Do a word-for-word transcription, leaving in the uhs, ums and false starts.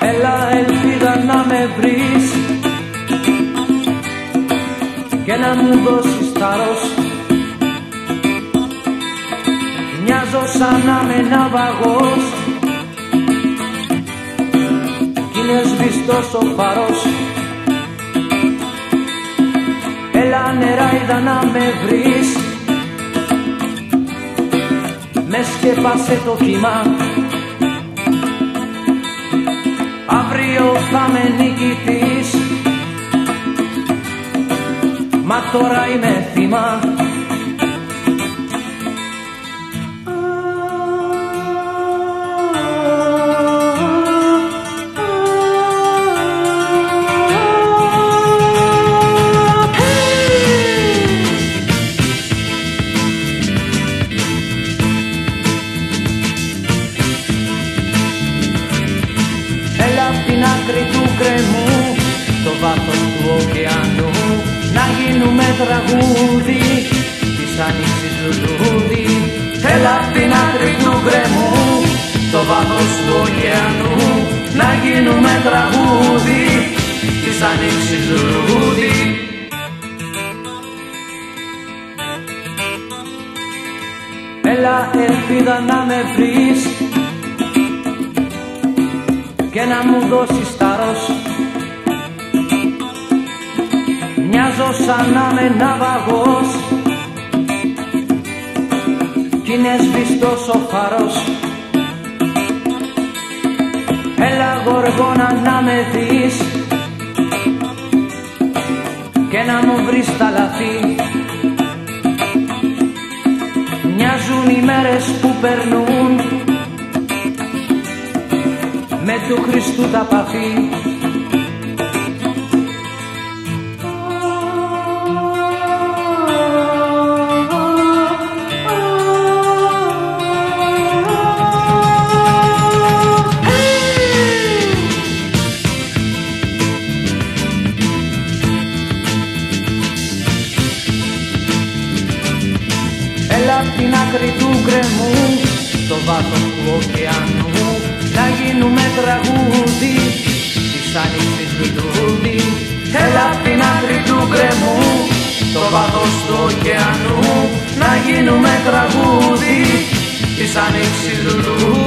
Έλα ελπίδα να με βρεις και να μου δώσεις θάρρος. Μοιάζω σαν να είμαι ναυαγός κι είναι σβηστός ο φάρος. Έλα νεράιδα να με βρεις, με σκέπασε το κύμα. Αύριο θα με νικητής, μα τώρα είμαι θύμα. Άκρη του κρεμού, στο βάθος του ωκεανού, να γίνουμε τραγούδι της άνοιξης λουλούδι. Έλα απ' την άκρη του κρεμού, στο βάθος του ωκεανού, να γίνουμε τραγούδι της άνοιξης λουλούδι. Έλα ελπίδα να με βρεις και να μου δώσεις θάρρος. Μοιάζω σαν να είμαι ναυαγός κι είναι σβηστός ο φάρος. Έλα γοργόνα να με δεις και να μου βρεις τα λαθή. Μοιάζουν οι μέρες που περνούν με του Χριστού τα παθή. Έλα απ' την άκρη του γκρεμού, στο βάθος του ωκεανού, να γίνουμε τραγούδι της άνοιξης λουλούδι. Έλα απ' την άκρη του γκρεμού, στο βάθος του ωκεανού, να γίνουμε τραγούδι της άνοιξης λουλούδι.